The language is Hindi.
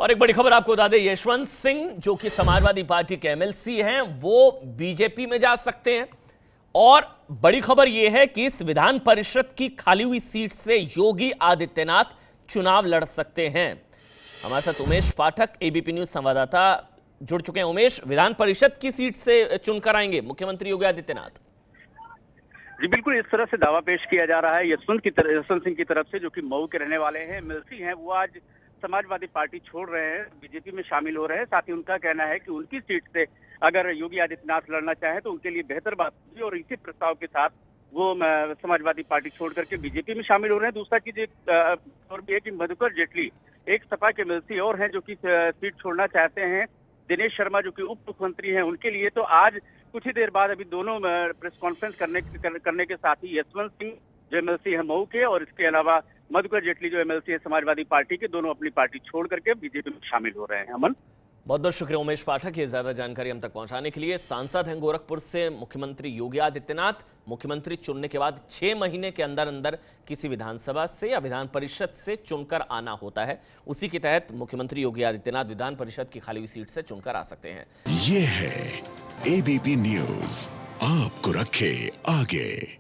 और एक बड़ी खबर आपको बता दें, यशवंत सिंह जो कि समाजवादी पार्टी के एमएलसी हैं, वो बीजेपी में जा सकते हैं। और बड़ी खबर यह है कि इस विधान परिषद की खाली हुई सीट से योगी आदित्यनाथ चुनाव लड़ सकते हैं। हमारे साथ उमेश पाठक, एबीपी न्यूज संवाददाता, जुड़ चुके हैं। उमेश, विधान परिषद की सीट से चुनकर आएंगे मुख्यमंत्री योगी आदित्यनाथ? जी बिल्कुल, इस तरह से दावा पेश किया जा रहा है यशवंत सिंह की तरफ से, जो कि मऊ के रहने वाले हैं, एमएलसी हैं। वो आज समाजवादी पार्टी छोड़ रहे हैं, बीजेपी में शामिल हो रहे हैं। साथ ही उनका कहना है कि उनकी सीट से अगर योगी आदित्यनाथ लड़ना चाहे तो उनके लिए बेहतर बात होगी, और इसी प्रस्ताव के साथ वो समाजवादी पार्टी छोड़ करके बीजेपी में शामिल हो रहे हैं। दूसरा चीज एक और भी है कि मधुकर जेटली एक सपा के एमएलसी और हैं जो कि सीट छोड़ना चाहते हैं। दिनेश शर्मा जो कि उप मुख्यमंत्री हैं, उनके लिए तो आज कुछ ही देर बाद अभी दोनों प्रेस कॉन्फ्रेंस करने के साथ ही यशवंत सिंह जो एमएलसी है मऊ के, और इसके अलावा मधुकर जेटली जो एमएलसी है समाजवादी पार्टी के, दोनों अपनी पार्टी छोड़ करके बीजेपी में शामिल हो रहे हैं। अमन, बहुत बहुत शुक्रिया उमेश पाठक, ये ज्यादा जानकारी हम तक पहुंचाने के लिए। सांसद हैं गोरखपुर से मुख्यमंत्री योगी आदित्यनाथ। मुख्यमंत्री चुनने के बाद 6 महीने के अंदर अंदर किसी विधानसभा से या विधान परिषद से चुनकर आना होता है। उसी के तहत मुख्यमंत्री योगी आदित्यनाथ विधान परिषद की खाली हुई सीट से चुनकर आ सकते हैं। ये है एबीपी न्यूज, आपको रखे आगे।